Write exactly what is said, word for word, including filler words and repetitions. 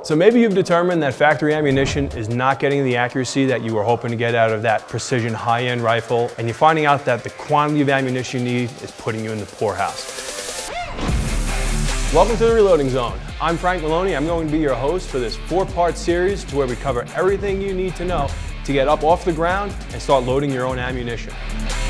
So maybe you've determined that factory ammunition is not getting the accuracy that you were hoping to get out of that precision high-end rifle, and you're finding out that the quantity of ammunition you need is putting you in the poorhouse. Welcome to the Reloading Zone. I'm Frank Maloney. I'm going to be your host for this four-part series to where we cover everything you need to know to get up off the ground and start loading your own ammunition.